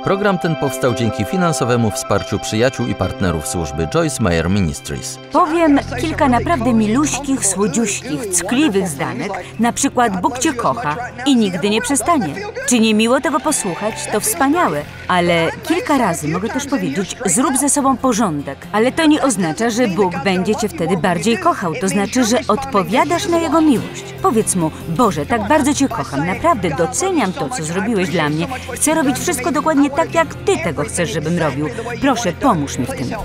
Program ten powstał dzięki finansowemu wsparciu przyjaciół i partnerów służby Joyce Meyer Ministries. Powiem kilka naprawdę miluśkich, słodziuśkich, ckliwych zdanek, na przykład Bóg Cię kocha i nigdy nie przestanie. Czy nie miło tego posłuchać? To wspaniałe. Ale kilka razy mogę też powiedzieć, zrób ze sobą porządek. Ale to nie oznacza, że Bóg będzie Cię wtedy bardziej kochał. To znaczy, że odpowiadasz na Jego miłość. Powiedz Mu, Boże, tak bardzo Cię kocham, naprawdę doceniam to, co zrobiłeś dla mnie. Chcę robić wszystko dokładnie tak, jak Ty tego chcesz, żebym robił. Proszę, pomóż mi w tym.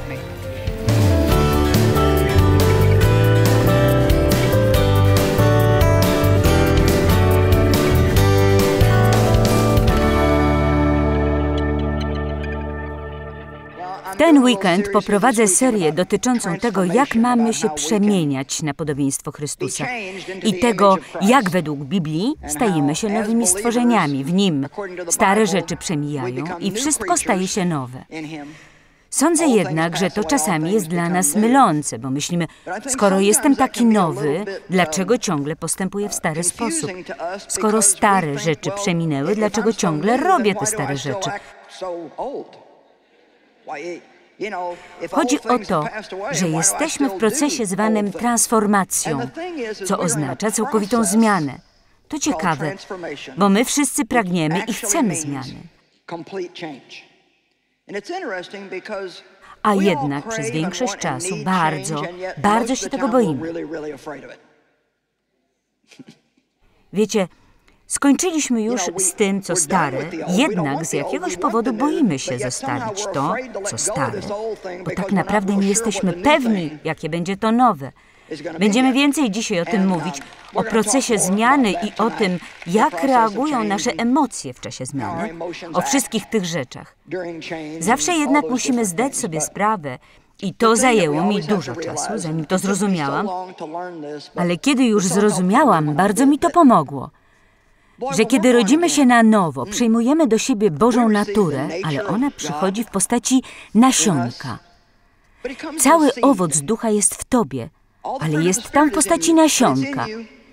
W ten weekend poprowadzę serię dotyczącą tego, jak mamy się przemieniać na podobieństwo Chrystusa i tego, jak według Biblii stajemy się nowymi stworzeniami w Nim. Stare rzeczy przemijają i wszystko staje się nowe. Sądzę jednak, że to czasami jest dla nas mylące, bo myślimy, skoro jestem taki nowy, dlaczego ciągle postępuję w stary sposób? Skoro stare rzeczy przeminęły, dlaczego ciągle robię te stare rzeczy? Chodzi o to, że jesteśmy w procesie zwanym transformacją, co oznacza całkowitą zmianę. To ciekawe, bo my wszyscy pragniemy i chcemy zmiany. A jednak przez większość czasu bardzo się tego boimy. Wiecie, skończyliśmy już z tym, co stare, jednak z jakiegoś powodu boimy się zostawić to, co stare, bo tak naprawdę nie jesteśmy pewni, jakie będzie to nowe. Będziemy więcej dzisiaj o tym mówić, o procesie zmiany i o tym, jak reagują nasze emocje w czasie zmiany, o wszystkich tych rzeczach. Zawsze jednak musimy zdać sobie sprawę, i to zajęło mi dużo czasu, zanim to zrozumiałam, ale kiedy już zrozumiałam, bardzo mi to pomogło. Że kiedy rodzimy się na nowo, przyjmujemy do siebie Bożą naturę, ale ona przychodzi w postaci nasionka. Cały owoc ducha jest w tobie, ale jest tam w postaci nasionka.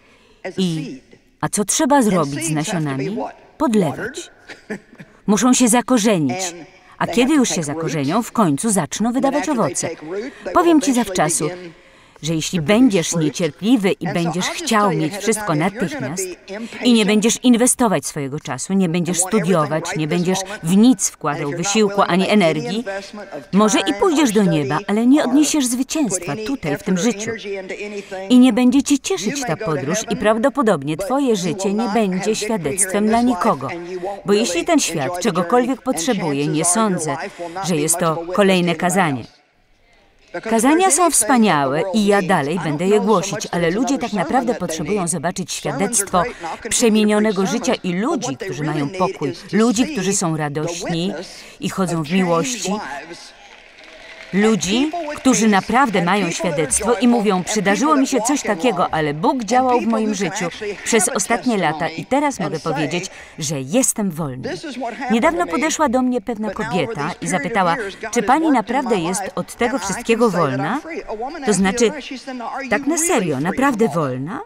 A co trzeba zrobić z nasionami? Podlewać. Muszą się zakorzenić. A kiedy już się zakorzenią, w końcu zaczną wydawać owoce. Powiem ci zawczasu, że jeśli będziesz niecierpliwy i będziesz chciał mieć wszystko natychmiast i nie będziesz inwestować swojego czasu, nie będziesz studiować, nie będziesz w nic wkładał wysiłku ani energii, może i pójdziesz do nieba, ale nie odniesiesz zwycięstwa tutaj, w tym życiu. I nie będzie cię cieszyć ta podróż i prawdopodobnie twoje życie nie będzie świadectwem dla nikogo. Bo jeśli ten świat czegokolwiek potrzebuje, nie sądzę, że jest to kolejne kazanie. Kazania są wspaniałe i ja dalej będę je głosić, ale ludzie tak naprawdę potrzebują zobaczyć świadectwo przemienionego życia i ludzi, którzy mają pokój, ludzi, którzy są radośni i chodzą w miłości. Ludzi, którzy naprawdę mają świadectwo i mówią, przydarzyło mi się coś takiego, ale Bóg działał w moim życiu przez ostatnie lata i teraz mogę powiedzieć, że jestem wolny. Niedawno podeszła do mnie pewna kobieta i zapytała, czy pani naprawdę jest od tego wszystkiego wolna? To znaczy, tak na serio, naprawdę wolna?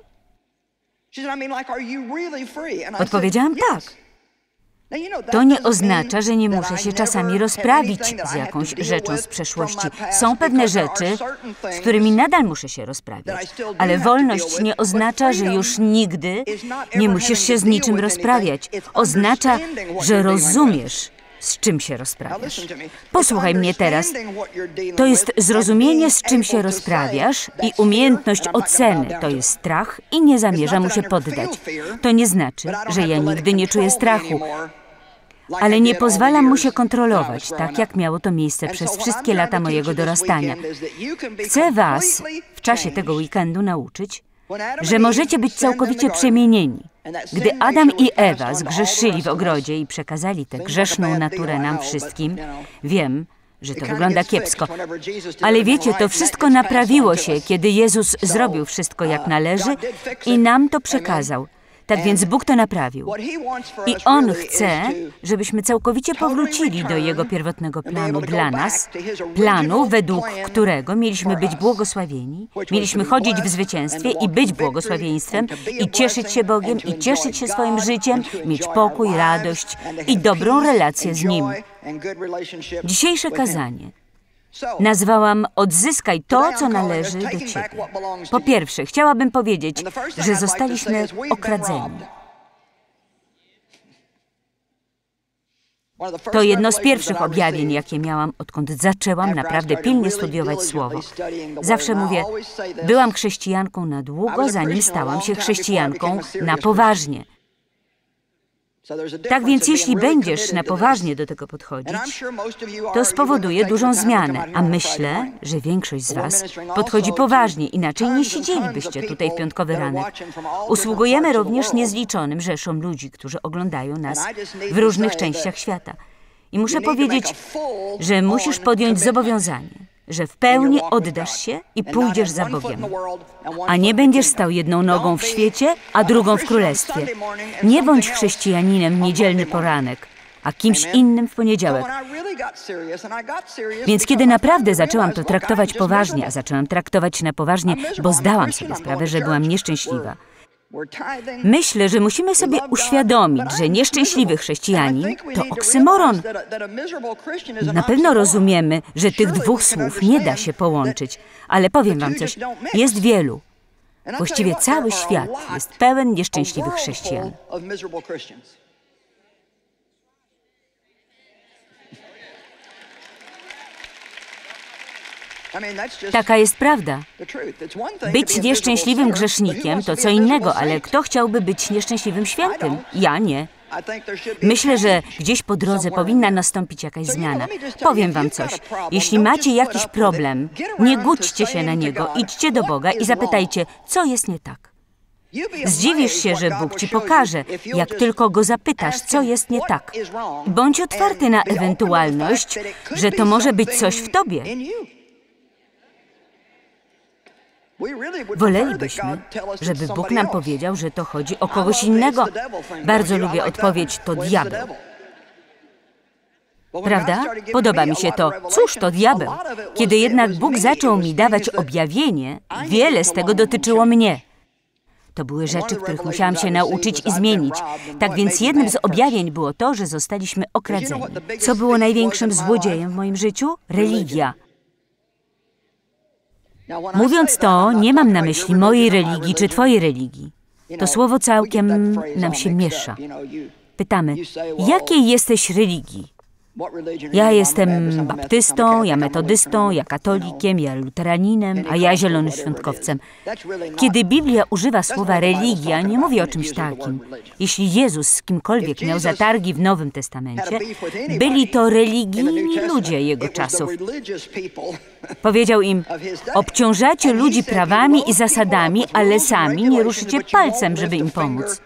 Odpowiedziałam tak. To nie oznacza, że nie muszę się czasami rozprawić z jakąś rzeczą z przeszłości. Są pewne rzeczy, z którymi nadal muszę się rozprawiać. Ale wolność nie oznacza, że już nigdy nie musisz się z niczym rozprawiać. Oznacza, że rozumiesz, z czym się rozprawiasz. Posłuchaj mnie teraz. To jest zrozumienie, z czym się rozprawiasz i umiejętność oceny. To jest strach i nie zamierzam mu się poddać. To nie znaczy, że ja nigdy nie czuję strachu, ale nie pozwalam mu się kontrolować, tak jak miało to miejsce przez wszystkie lata mojego dorastania. Chcę was w czasie tego weekendu nauczyć, że możecie być całkowicie przemienieni. Gdy Adam i Ewa zgrzeszyli w ogrodzie i przekazali tę grzeszną naturę nam wszystkim, wiem, że to wygląda kiepsko, ale wiecie, to wszystko naprawiło się, kiedy Jezus zrobił wszystko jak należy i nam to przekazał. Tak więc Bóg to naprawił. I On chce, żebyśmy całkowicie powrócili do Jego pierwotnego planu dla nas, planu, według którego mieliśmy być błogosławieni, mieliśmy chodzić w zwycięstwie i być błogosławieństwem i cieszyć się Bogiem i cieszyć się swoim życiem, mieć pokój, radość i dobrą relację z Nim. Dzisiejsze kazanie nazwałam Odzyskaj to, co należy do Ciebie. Po pierwsze, chciałabym powiedzieć, że zostaliśmy okradzeni. To jedno z pierwszych objawień, jakie miałam, odkąd zaczęłam naprawdę pilnie studiować Słowo. Zawsze mówię, byłam chrześcijanką na długo, zanim stałam się chrześcijanką na poważnie. Tak więc jeśli będziesz na poważnie do tego podchodzić, to spowoduje dużą zmianę, a myślę, że większość z was podchodzi poważnie, inaczej nie siedzielibyście tutaj w piątkowy ranek. Usługujemy również niezliczonym rzeszom ludzi, którzy oglądają nas w różnych częściach świata. I muszę powiedzieć, że musisz podjąć zobowiązanie, że w pełni oddasz się i pójdziesz za Bogiem, a nie będziesz stał jedną nogą w świecie, a drugą w królestwie. Nie bądź chrześcijaninem w niedzielny poranek, a kimś innym w poniedziałek. Więc kiedy naprawdę zaczęłam to traktować poważnie, a zaczęłam traktować na poważnie, bo zdałam sobie sprawę, że byłam nieszczęśliwa. Myślę, że musimy sobie uświadomić, że nieszczęśliwy chrześcijanin to oksymoron. Na pewno rozumiemy, że tych dwóch słów nie da się połączyć, ale powiem wam coś, jest wielu. Właściwie cały świat jest pełen nieszczęśliwych chrześcijan. Taka jest prawda. Być nieszczęśliwym grzesznikiem to co innego, ale kto chciałby być nieszczęśliwym świętym? Ja nie. Myślę, że gdzieś po drodze powinna nastąpić jakaś zmiana. Powiem wam coś. Jeśli macie jakiś problem, nie gódźcie się na niego, idźcie do Boga i zapytajcie, co jest nie tak. Zdziwisz się, że Bóg ci pokaże, jak tylko Go zapytasz, co jest nie tak. Bądź otwarty na ewentualność, że to może być coś w tobie. Wolelibyśmy, żeby Bóg nam powiedział, że to chodzi o kogoś innego. Bardzo lubię odpowiedź, to diabeł. Prawda? Podoba mi się to. Cóż to diabeł? Kiedy jednak Bóg zaczął mi dawać objawienie, wiele z tego dotyczyło mnie. To były rzeczy, których musiałam się nauczyć i zmienić. Tak więc jednym z objawień było to, że zostaliśmy okradzeni. Co było największym złodziejem w moim życiu? Religia. Mówiąc to, nie mam na myśli mojej religii czy twojej religii. To słowo całkiem nam się miesza. Pytamy, jakiej jesteś religii? Ja jestem baptystą, ja metodystą, ja katolikiem, ja luteraninem, a ja zielonoświątkowcem. Kiedy Biblia używa słowa religia, nie mówi o czymś takim. Jeśli Jezus z kimkolwiek miał zatargi w Nowym Testamencie, byli to religijni ludzie Jego czasów. Powiedział im, obciążacie ludzi prawami i zasadami, ale sami nie ruszycie palcem, żeby im pomóc.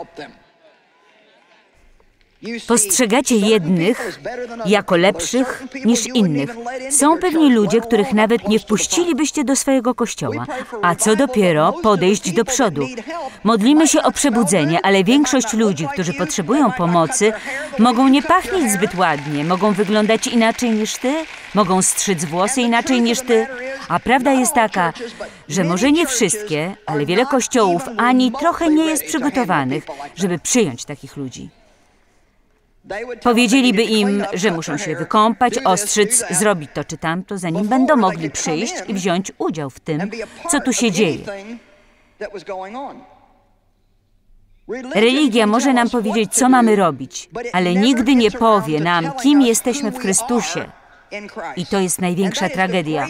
Postrzegacie jednych jako lepszych niż innych. Są pewni ludzie, których nawet nie wpuścilibyście do swojego kościoła, a co dopiero podejść do przodu. Modlimy się o przebudzenie, ale większość ludzi, którzy potrzebują pomocy, mogą nie pachnieć zbyt ładnie, mogą wyglądać inaczej niż ty, mogą strzyc włosy inaczej niż ty. A prawda jest taka, że może nie wszystkie, ale wiele kościołów ani trochę nie jest przygotowanych, żeby przyjąć takich ludzi. Powiedzieliby im, że muszą się wykąpać, ostrzyc, zrobić to czy tamto, zanim będą mogli przyjść i wziąć udział w tym, co tu się dzieje. Religia może nam powiedzieć, co mamy robić, ale nigdy nie powie nam, kim jesteśmy w Chrystusie. I to jest największa tragedia.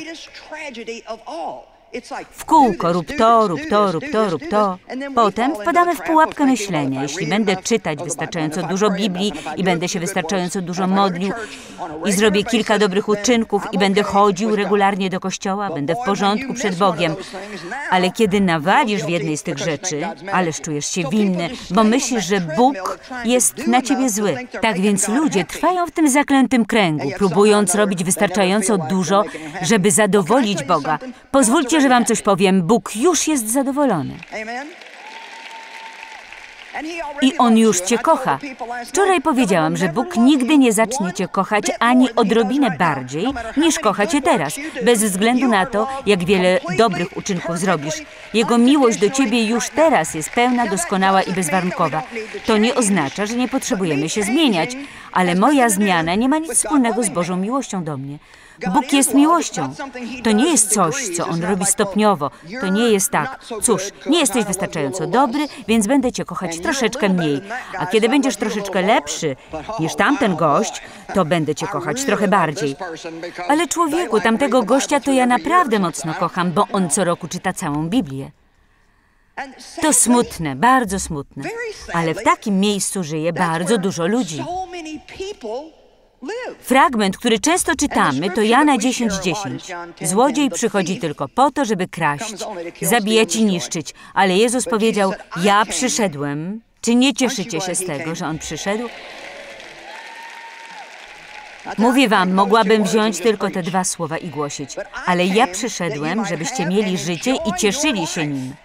W kółko rób to, rób to, rób to, rób to. Potem wpadamy w pułapkę myślenia. Jeśli będę czytać wystarczająco dużo Biblii i będę się wystarczająco dużo modlił i zrobię kilka dobrych uczynków i będę chodził regularnie do kościoła, będę w porządku przed Bogiem. Ale kiedy nawalisz w jednej z tych rzeczy, ależ czujesz się winny, bo myślisz, że Bóg jest na ciebie zły. Tak więc ludzie trwają w tym zaklętym kręgu, próbując robić wystarczająco dużo, żeby zadowolić Boga. Pozwólcie, że wam coś powiem, Bóg już jest zadowolony. I On już cię kocha. Wczoraj powiedziałam, że Bóg nigdy nie zacznie cię kochać ani odrobinę bardziej, niż kocha cię teraz, bez względu na to, jak wiele dobrych uczynków zrobisz. Jego miłość do ciebie już teraz jest pełna, doskonała i bezwarunkowa. To nie oznacza, że nie potrzebujemy się zmieniać, Ale moja zmiana nie ma nic wspólnego z Bożą miłością do mnie. Bóg jest miłością. To nie jest coś, co On robi stopniowo. To nie jest tak, cóż, nie jesteś wystarczająco dobry, więc będę cię kochać troszeczkę mniej. A kiedy będziesz troszeczkę lepszy niż tamten gość, to będę cię kochać trochę bardziej. Ale człowieku, tamtego gościa to ja naprawdę mocno kocham, bo on co roku czyta całą Biblię. To smutne, bardzo smutne. Ale w takim miejscu żyje bardzo dużo ludzi. Fragment, który często czytamy, to Jana 10:10. Złodziej przychodzi tylko po to, żeby kraść, zabijać i niszczyć. Ale Jezus powiedział, ja przyszedłem. Czy nie cieszycie się z tego, że On przyszedł? Mówię wam, mogłabym wziąć tylko te 2 słowa i głosić. Ale ja przyszedłem, żebyście mieli życie i cieszyli się nim.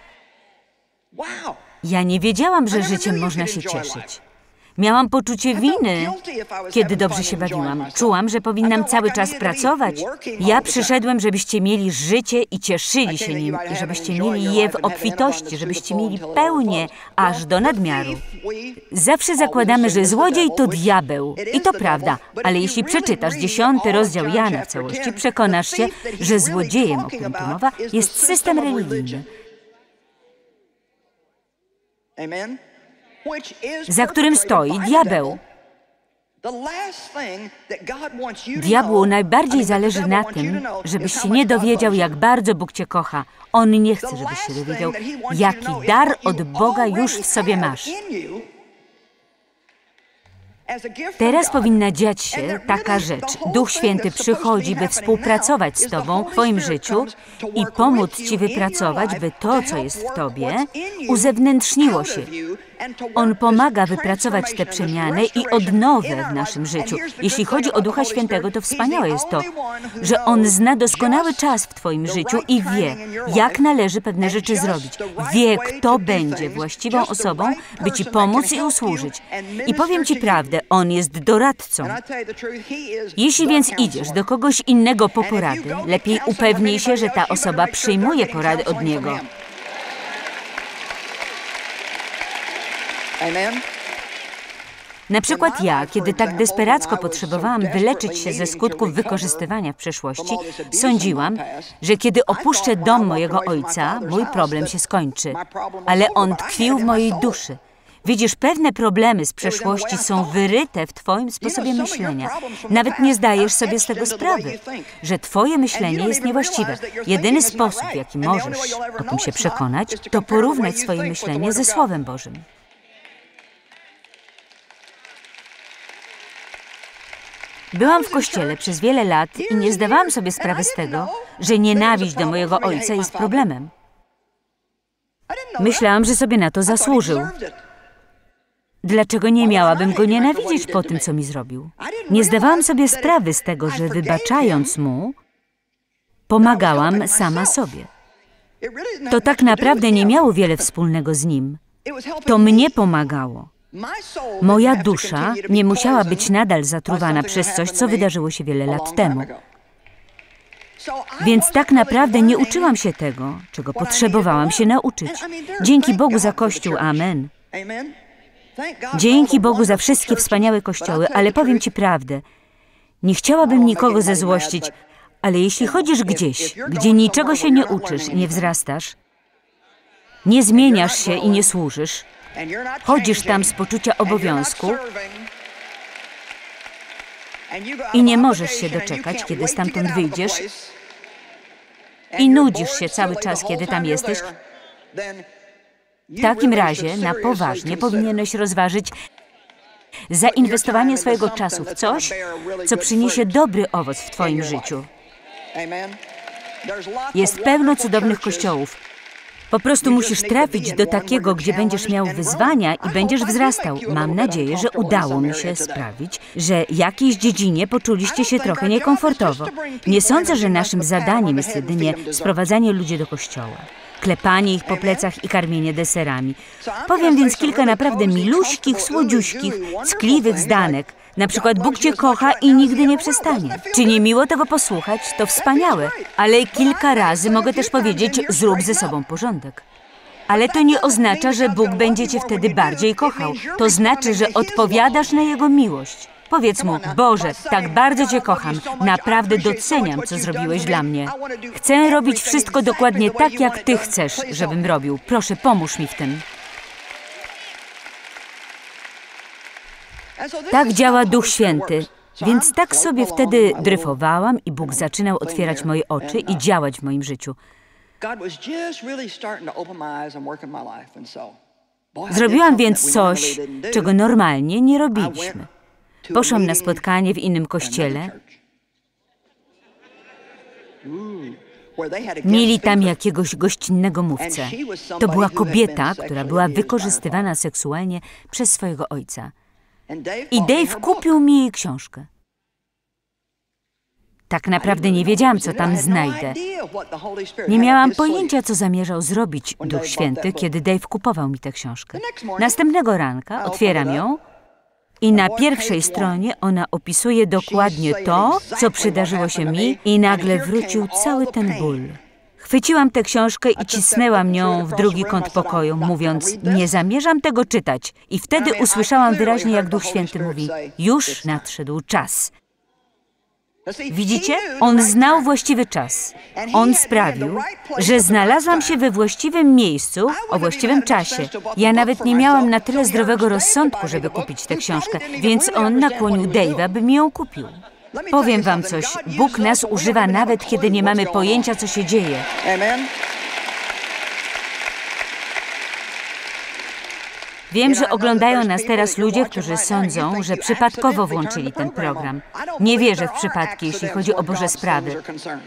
Ja nie wiedziałam, że życiem można się cieszyć. Miałam poczucie winy, kiedy dobrze się bawiłam. Czułam, że powinnam cały czas pracować. Ja przyszedłem, żebyście mieli życie i cieszyli się nim, i żebyście mieli je w obfitości, żebyście mieli pełnię aż do nadmiaru. Zawsze zakładamy, że złodziej to diabeł. I to prawda, ale jeśli przeczytasz 10 rozdział Jana w całości, przekonasz się, że złodziejem, o którym tu mowa, jest system religijny, za którym stoi diabeł. Diabłu najbardziej zależy na tym, żebyś się nie dowiedział, jak bardzo Bóg cię kocha. On nie chce, żebyś się dowiedział, jaki dar od Boga już w sobie masz. Teraz powinna dziać się taka rzecz. Duch Święty przychodzi, by współpracować z tobą w twoim życiu i pomóc ci wypracować, by to, co jest w tobie, uzewnętrzniło się. On pomaga wypracować te przemiany i odnowę w naszym życiu. Jeśli chodzi o Ducha Świętego, to wspaniałe jest to, że On zna doskonały czas w twoim życiu i wie, jak należy pewne rzeczy zrobić. Wie, kto będzie właściwą osobą, by ci pomóc i usłużyć. I powiem ci prawdę, On jest doradcą. Jeśli więc idziesz do kogoś innego po porady, lepiej upewnij się, że ta osoba przyjmuje porady od Niego. Na przykład ja, kiedy tak desperacko potrzebowałam wyleczyć się ze skutków wykorzystywania w przeszłości, sądziłam, że kiedy opuszczę dom mojego ojca, mój problem się skończy. Ale on tkwił w mojej duszy. Widzisz, pewne problemy z przeszłości są wyryte w twoim sposobie myślenia. Nawet nie zdajesz sobie z tego sprawy, że twoje myślenie jest niewłaściwe. Jedyny sposób, w jaki możesz o tym się przekonać, to porównać swoje myślenie ze Słowem Bożym. Byłam w kościele przez wiele lat i nie zdawałam sobie sprawy z tego, że nienawiść do mojego ojca jest problemem. Myślałam, że sobie na to zasłużył. Dlaczego nie miałabym go nienawidzieć po tym, co mi zrobił? Nie zdawałam sobie sprawy z tego, że wybaczając mu, pomagałam sama sobie. To tak naprawdę nie miało wiele wspólnego z nim. To mnie pomagało. Moja dusza nie musiała być nadal zatruwana przez coś, co wydarzyło się wiele lat temu. Więc tak naprawdę nie uczyłam się tego, czego potrzebowałam się nauczyć. Dzięki Bogu za Kościół, amen. Dzięki Bogu za wszystkie wspaniałe kościoły, ale powiem ci prawdę. Nie chciałabym nikogo zezłościć, ale jeśli chodzisz gdzieś, gdzie niczego się nie uczysz i nie wzrastasz, nie zmieniasz się i nie służysz, chodzisz tam z poczucia obowiązku i nie możesz się doczekać, kiedy stamtąd wyjdziesz i nudzisz się cały czas, kiedy tam jesteś, w takim razie na poważnie powinieneś rozważyć zainwestowanie swojego czasu w coś, co przyniesie dobry owoc w twoim życiu. Jest pełno cudownych kościołów. Po prostu musisz trafić do takiego, gdzie będziesz miał wyzwania i będziesz wzrastał. Mam nadzieję, że udało mi się sprawić, że jakiejś dziedzinie poczuliście się trochę niekomfortowo. Nie sądzę, że naszym zadaniem jest jedynie sprowadzanie ludzi do kościoła, klepanie ich po plecach i karmienie deserami. Powiem więc kilka naprawdę miluśkich, słodziuśkich, ckliwych zdanek. Na przykład Bóg cię kocha i nigdy nie przestanie. Czy nie miło tego posłuchać? To wspaniałe. Ale kilka razy mogę też powiedzieć, zrób ze sobą porządek. Ale to nie oznacza, że Bóg będzie cię wtedy bardziej kochał. To znaczy, że odpowiadasz na Jego miłość. Powiedz mu, Boże, tak bardzo Cię kocham, naprawdę doceniam, co zrobiłeś dla mnie. Chcę robić wszystko dokładnie tak, jak Ty chcesz, żebym robił. Proszę, pomóż mi w tym. Tak działa Duch Święty. Więc tak sobie wtedy dryfowałam i Bóg zaczynał otwierać moje oczy i działać w moim życiu. Zrobiłam więc coś, czego normalnie nie robiliśmy. Poszłam na spotkanie w innym kościele. Mieli tam jakiegoś gościnnego mówcę. To była kobieta, która była wykorzystywana seksualnie przez swojego ojca. I Dave kupił mi jej książkę. Tak naprawdę nie wiedziałam, co tam znajdę. Nie miałam pojęcia, co zamierzał zrobić Duch Święty, kiedy Dave kupował mi tę książkę. Następnego ranka otwieram ją i na pierwszej stronie ona opisuje dokładnie to, co przydarzyło się mi, i nagle wrócił cały ten ból. Chwyciłam tę książkę i cisnęłam nią w drugi kąt pokoju, mówiąc, nie zamierzam tego czytać. I wtedy usłyszałam wyraźnie, jak Duch Święty mówi, już nadszedł czas. Widzicie? On znał właściwy czas. On sprawił, że znalazłam się we właściwym miejscu, o właściwym czasie. Ja nawet nie miałam na tyle zdrowego rozsądku, żeby kupić tę książkę, więc on nakłonił Dave'a, by mi ją kupił. Powiem wam coś, Bóg nas używa nawet, kiedy nie mamy pojęcia, co się dzieje. Wiem, że oglądają nas teraz ludzie, którzy sądzą, że przypadkowo włączyli ten program. Nie wierzę w przypadki, jeśli chodzi o Boże sprawy.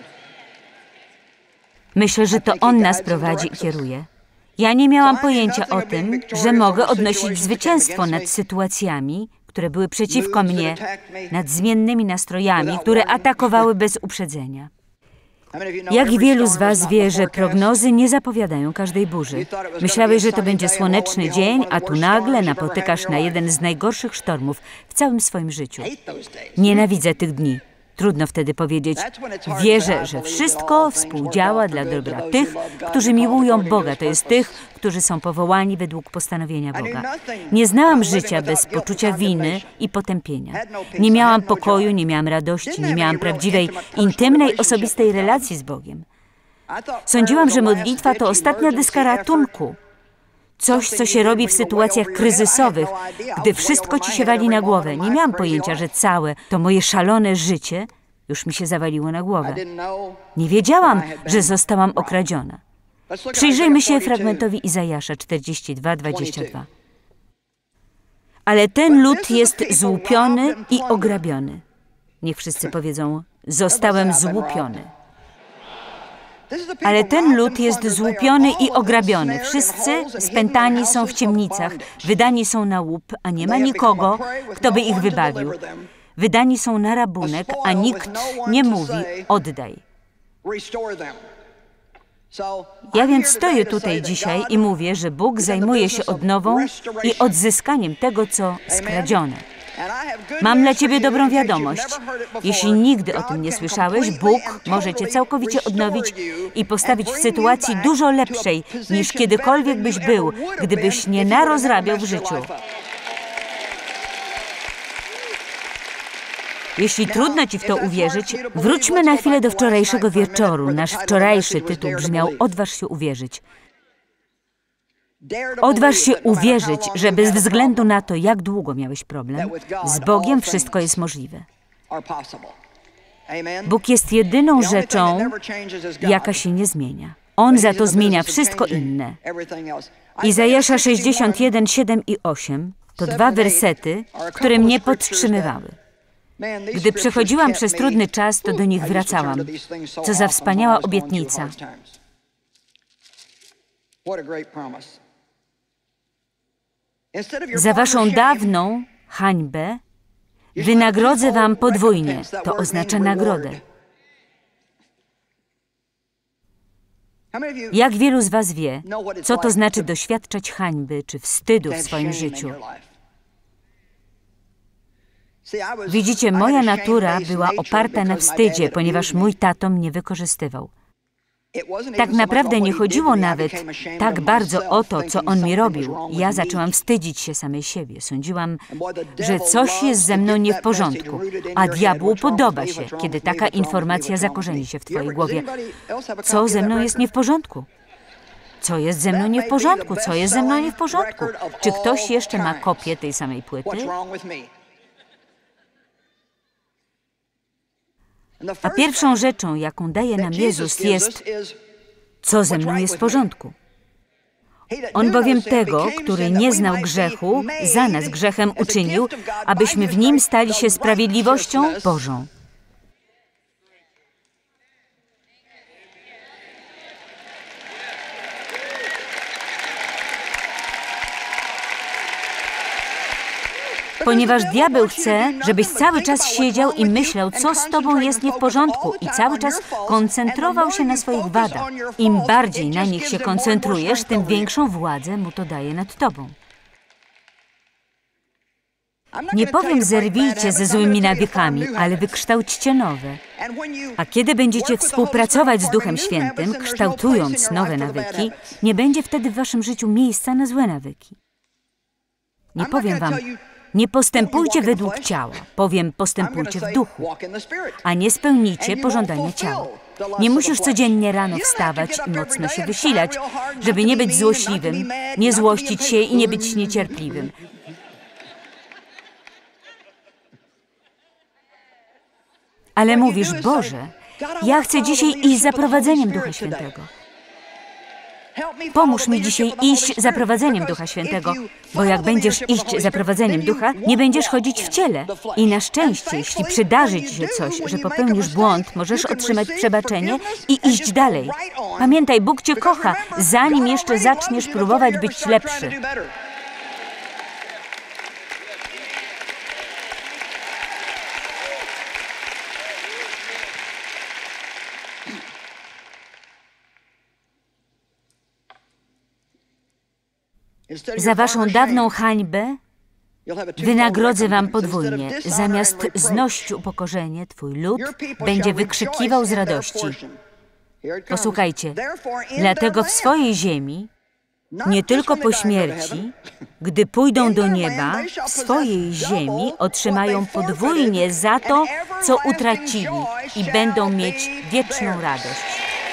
Myślę, że to On nas prowadzi i kieruje. Ja nie miałam pojęcia o tym, że mogę odnosić zwycięstwo nad sytuacjami, które były przeciwko mnie, nad zmiennymi nastrojami, które atakowały bez uprzedzenia. Jak wielu z was wie, że prognozy nie zapowiadają każdej burzy? Myślałeś, że to będzie słoneczny dzień, a tu nagle napotykasz na jeden z najgorszych sztormów w całym swoim życiu. Nienawidzę tych dni. Trudno wtedy powiedzieć, wierzę, że wszystko współdziała dla dobra tych, którzy miłują Boga, to jest tych, którzy są powołani według postanowienia Boga. Nie znałam życia bez poczucia winy i potępienia. Nie miałam pokoju, nie miałam radości, nie miałam prawdziwej, intymnej, osobistej relacji z Bogiem. Sądziłam, że modlitwa to ostatnia deska ratunku. Coś, co się robi w sytuacjach kryzysowych, gdy wszystko ci się wali na głowę. Nie miałam pojęcia, że całe to moje szalone życie już mi się zawaliło na głowę. Nie wiedziałam, że zostałam okradziona. Przyjrzyjmy się fragmentowi Izajasza 42:22. Ale ten lud jest złupiony i ograbiony. Niech wszyscy powiedzą, zostałem złupiony. Ale ten lud jest złupiony i ograbiony. Wszyscy spętani są w ciemnicach, wydani są na łup, a nie ma nikogo, kto by ich wybawił. Wydani są na rabunek, a nikt nie mówi, oddaj. Ja więc stoję tutaj dzisiaj i mówię, że Bóg zajmuje się odnową i odzyskaniem tego, co skradzione. Mam dla ciebie dobrą wiadomość. Jeśli nigdy o tym nie słyszałeś, Bóg może cię całkowicie odnowić i postawić w sytuacji dużo lepszej, niż kiedykolwiek byś był, gdybyś nie narozrabiał w życiu. Jeśli trudno ci w to uwierzyć, wróćmy na chwilę do wczorajszego wieczoru. Nasz wczorajszy tytuł brzmiał „Odważ się uwierzyć”. Odważ się uwierzyć, że bez względu na to, jak długo miałeś problem, z Bogiem wszystko jest możliwe. Bóg jest jedyną rzeczą, jaka się nie zmienia. On za to zmienia wszystko inne. Izajasza 61, 7 i 8 to dwa wersety, które mnie podtrzymywały. Gdy przechodziłam przez trudny czas, to do nich wracałam. Co za wspaniała obietnica. Za waszą dawną hańbę wynagrodzę wam podwójnie. To oznacza nagrodę. Jak wielu z was wie, co to znaczy doświadczać hańby czy wstydu w swoim życiu? Widzicie, moja natura była oparta na wstydzie, ponieważ mój tato mnie wykorzystywał. Tak naprawdę nie chodziło nawet tak bardzo o to, co on mi robił. Ja zaczęłam wstydzić się samej siebie. Sądziłam, że coś jest ze mną nie w porządku, a diabłu podoba się, kiedy taka informacja zakorzeni się w twojej głowie. Co ze mną jest nie w porządku? Co jest ze mną nie w porządku? Co jest ze mną nie w porządku? Czy ktoś jeszcze ma kopię tej samej płyty? A pierwszą rzeczą, jaką daje nam Jezus, jest, co ze mną jest w porządku. On bowiem tego, który nie znał grzechu, za nas grzechem uczynił, abyśmy w nim stali się sprawiedliwością Bożą. Ponieważ diabeł chce, żebyś cały czas siedział i myślał, co z tobą jest nie w porządku i cały czas koncentrował się na swoich wadach. Im bardziej na nich się koncentrujesz, tym większą władzę mu to daje nad tobą. Nie powiem, zerwijcie ze złymi nawykami, ale wykształćcie nowe. A kiedy będziecie współpracować z Duchem Świętym, kształtując nowe nawyki, nie będzie wtedy w waszym życiu miejsca na złe nawyki. Nie powiem wam, nie postępujcie według ciała, powiem, postępujcie w duchu, a nie spełnicie pożądania ciała. Nie musisz codziennie rano wstawać i mocno się wysilać, żeby nie być złośliwym, nie złościć się i nie być niecierpliwym. Ale mówisz, Boże, ja chcę dzisiaj iść za prowadzeniem Ducha Świętego. Pomóż mi dzisiaj iść za prowadzeniem Ducha Świętego, bo jak będziesz iść za prowadzeniem Ducha, nie będziesz chodzić w ciele. I na szczęście, jeśli przydarzy ci się coś, że popełnisz błąd, możesz otrzymać przebaczenie i iść dalej. Pamiętaj, Bóg cię kocha, zanim jeszcze zaczniesz próbować być lepszy. Za waszą dawną hańbę wynagrodzę wam podwójnie. Zamiast znosić upokorzenie, twój lud będzie wykrzykiwał z radości. Posłuchajcie, dlatego w swojej ziemi, nie tylko po śmierci, gdy pójdą do nieba, w swojej ziemi otrzymają podwójnie za to, co utracili i będą mieć wieczną radość.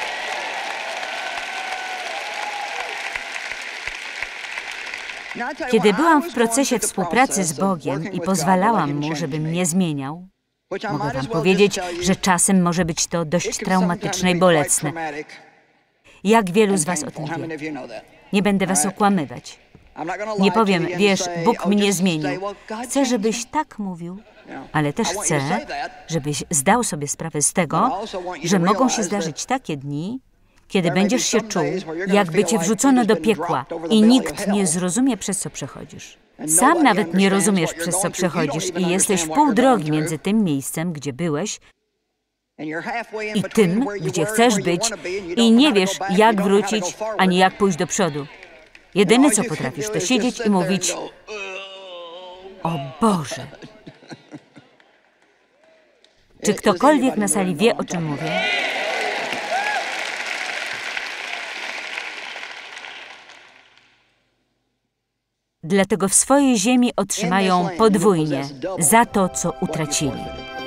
Kiedy byłam w procesie współpracy z Bogiem i pozwalałam Mu, żeby mnie zmieniał, mogę wam powiedzieć, że czasem może być to dość traumatyczne i bolesne. Jak wielu z was o tym wie? Nie będę was okłamywać. Nie powiem, wiesz, Bóg mnie zmienił. Chcę, żebyś tak mówił, ale też chcę, żebyś zdał sobie sprawę z tego, że mogą się zdarzyć takie dni, kiedy będziesz się czuł, jakby cię wrzucono do piekła i nikt nie zrozumie, przez co przechodzisz. Sam nawet nie rozumiesz, przez co przechodzisz i jesteś w pół drogi między tym miejscem, gdzie byłeś, i tym, gdzie chcesz być i nie wiesz, jak wrócić, ani jak pójść do przodu. Jedyne, co potrafisz, to siedzieć i mówić: o Boże! Czy ktokolwiek na sali wie, o czym mówię? Dlatego w swojej ziemi otrzymają podwójnie za to, co utracili.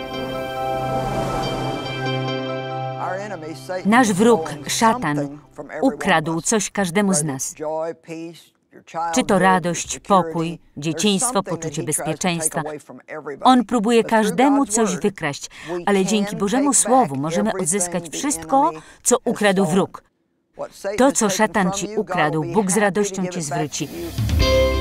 Nasz wróg, szatan, ukradł coś każdemu z nas. Czy to radość, pokój, dzieciństwo, poczucie bezpieczeństwa. On próbuje każdemu coś wykraść, ale dzięki Bożemu Słowu możemy odzyskać wszystko, co ukradł wróg. To, co szatan ci ukradł, Bóg z radością ci zwróci.